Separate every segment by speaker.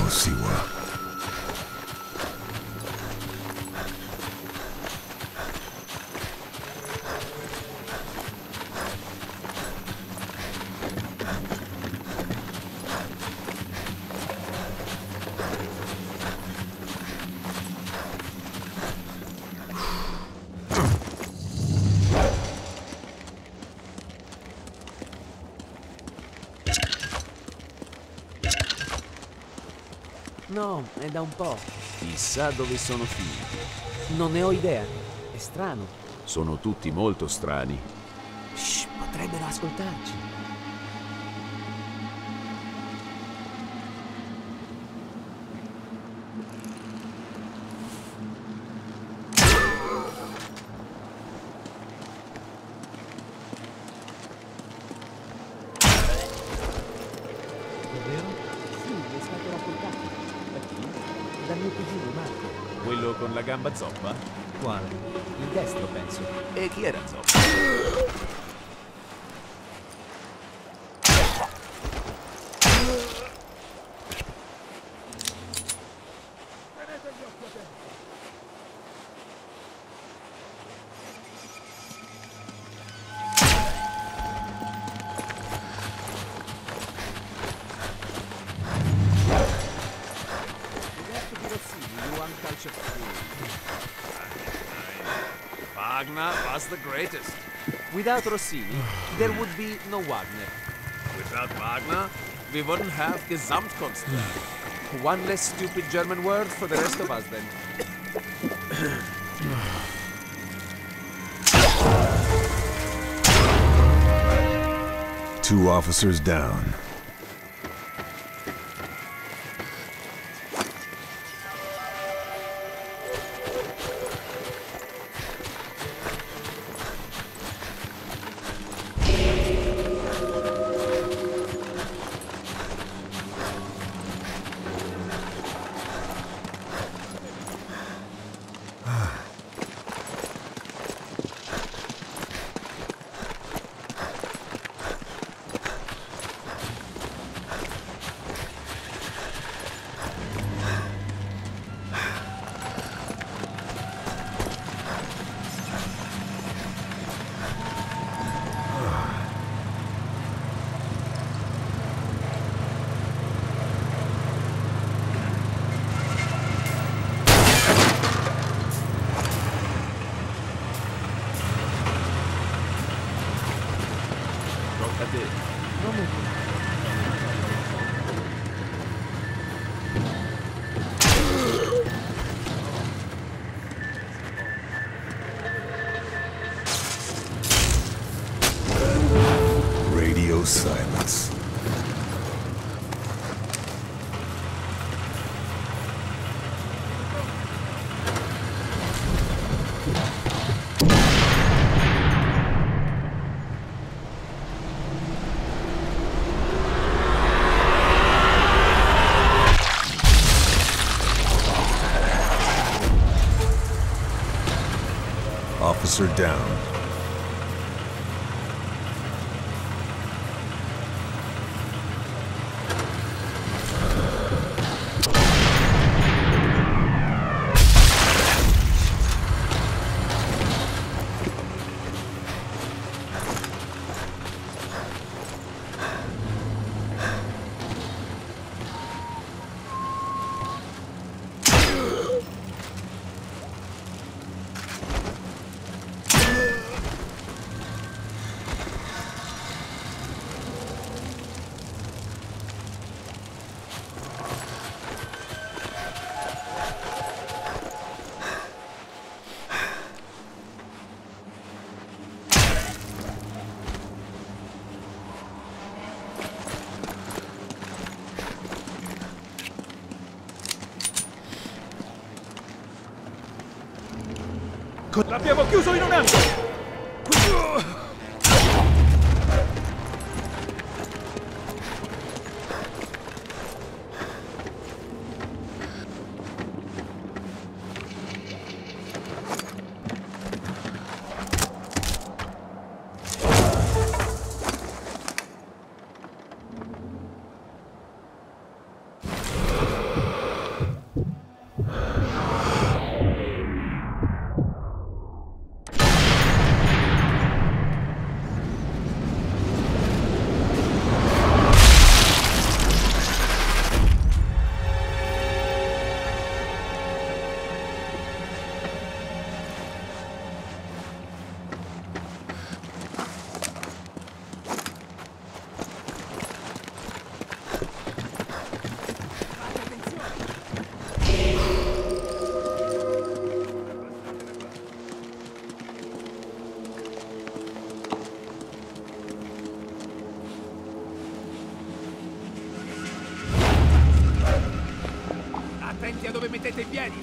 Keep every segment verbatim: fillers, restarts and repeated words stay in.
Speaker 1: Siwa.
Speaker 2: No, è da un po'.
Speaker 3: Chissà dove sono finiti.
Speaker 2: Non ne ho idea. È strano.
Speaker 3: Sono tutti molto strani.
Speaker 2: Shh, potrebbero ascoltarci. Davvero? Sì, è stato raccontato. Da chi? Dal mio cugino Marco.
Speaker 3: Quello con la gamba zoppa?
Speaker 2: Quale? Il destro, penso.
Speaker 3: E chi era zoppa? Wagner was the greatest.
Speaker 2: Without Rossini, there would be no Wagner.
Speaker 3: Without Wagner, we wouldn't have Gesamtkunstwerk.
Speaker 2: One less stupid German word for the rest of us, then.
Speaker 1: Two officers down. Radio silence. Officer down.
Speaker 3: L'abbiamo chiuso in un angolo! dove mettete i piedi.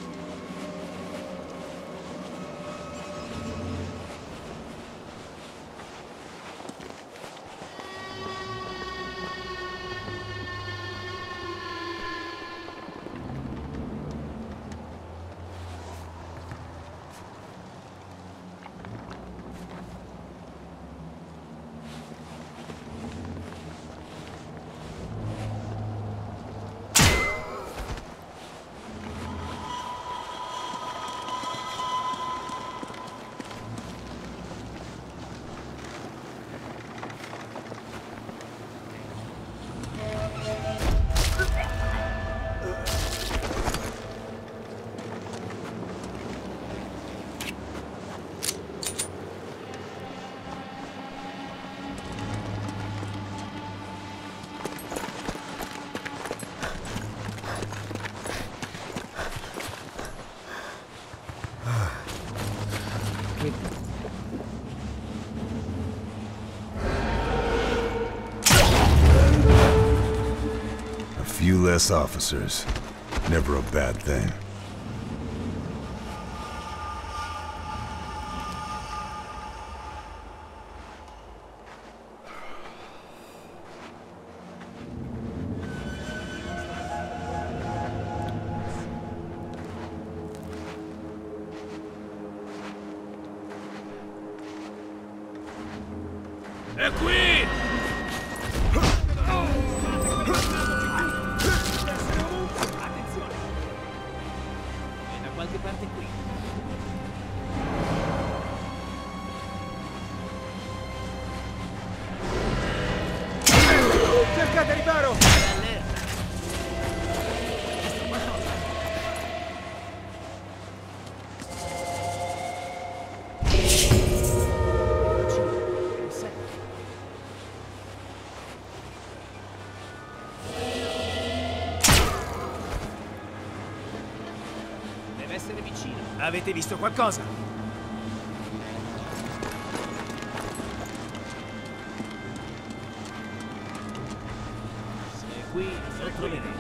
Speaker 1: A few less officers. Never a bad thing.
Speaker 3: È qui!
Speaker 2: Attenzione! È da qualche parte qui. Cercate riparo! Deve essere vicino.
Speaker 4: Avete visto qualcosa?
Speaker 2: Se è qui, lo troverete.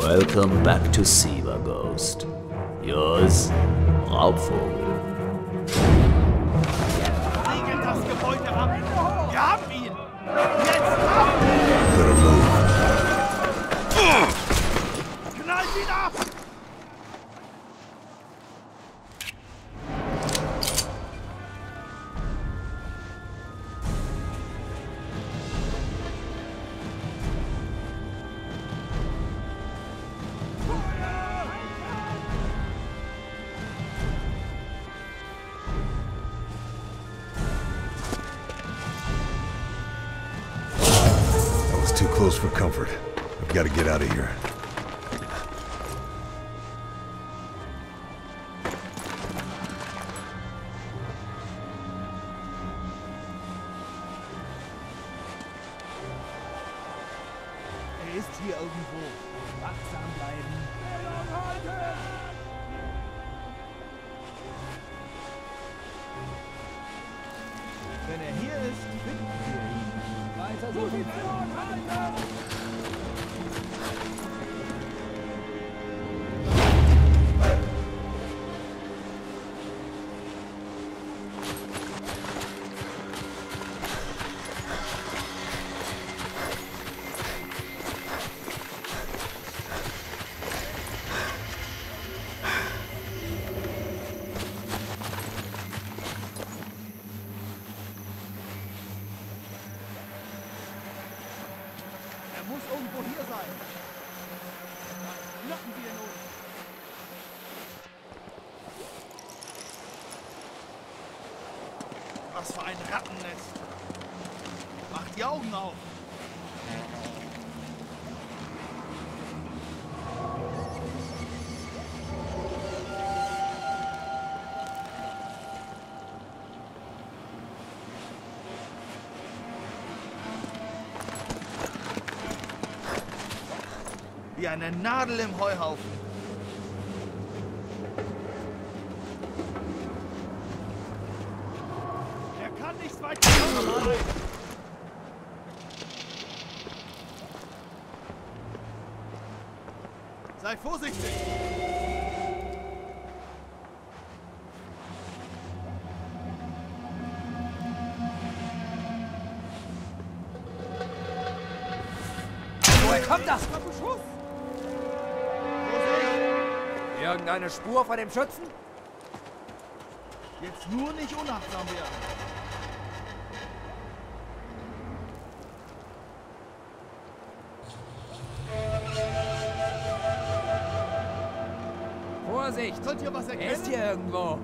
Speaker 4: Welcome back to Siva, Ghost. Yours, Raubvogel.
Speaker 5: Riegelt das Gebäude ab! Wir haben ihn! Jetzt ab!
Speaker 1: Better move.
Speaker 5: Knallt ihn ab!
Speaker 1: Too close for comfort. I've got to get out of here.
Speaker 5: Er ist hier irgendwo. Wachsam bleiben. Wenn er hier ist, finden wir ihn. Weiter so. Er muss irgendwo hier sein. Locken wir ihn uns. Was für ein Rattennest. Macht die Augen auf. Wie eine Nadel im Heuhaufen. Er kann nicht weiter kommen. Sei vorsichtig.
Speaker 2: Woher kommt das?
Speaker 5: Vorsicht!
Speaker 2: Irgendeine Spur von dem Schützen?
Speaker 5: Jetzt nur nicht unachtsam werden.
Speaker 2: Vorsicht!
Speaker 5: Könnt ihr was
Speaker 2: Er
Speaker 5: erkennen?
Speaker 2: ist hier irgendwo.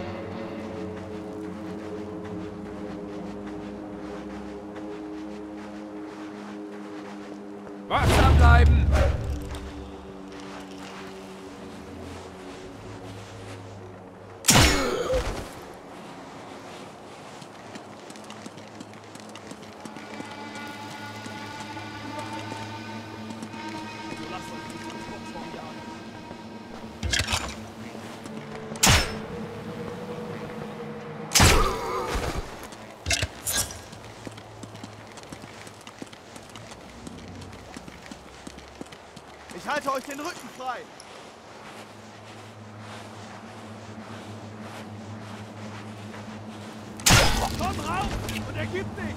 Speaker 2: Wachsam bleiben!
Speaker 5: Lasst euch nicht zum Schmutzbaum jagen. Ich halte euch den Rücken frei. Komm rauf und ergib dich.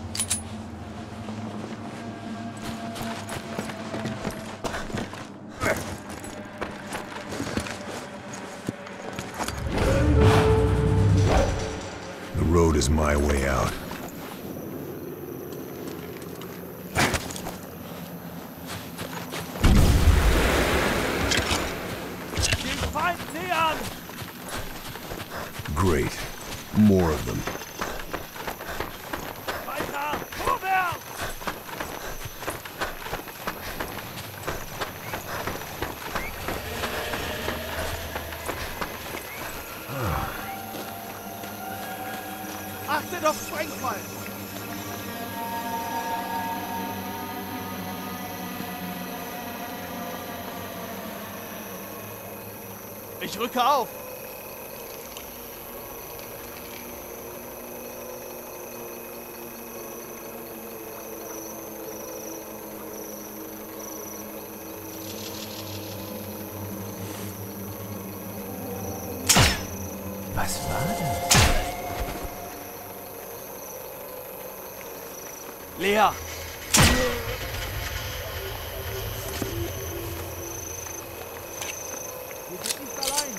Speaker 1: The road is my way out.
Speaker 5: Den Feind nähern.
Speaker 1: Great. More of them.
Speaker 5: Weiter. Vorwärts. Achtet auf Sprengfall. Ich rücke auf.
Speaker 4: Was war das?
Speaker 5: Lea!
Speaker 2: Wir sind nicht allein.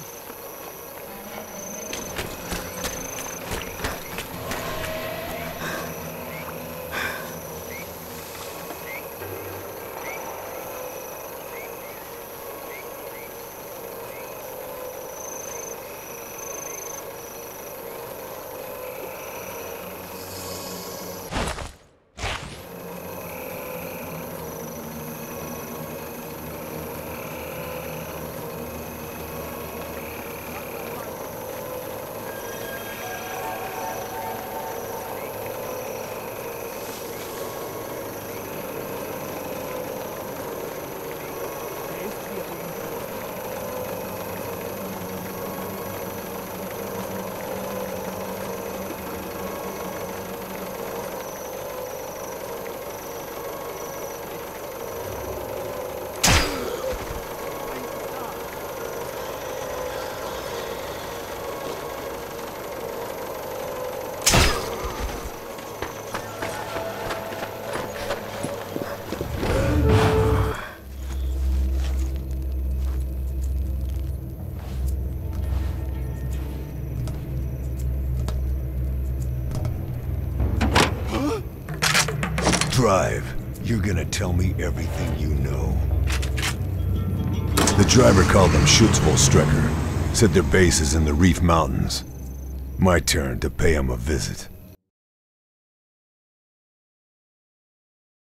Speaker 1: Drive. You're gonna tell me everything you know. The driver called them Schutzvollstrecker. Said their base is in the Reef Mountains. My turn to pay him a visit.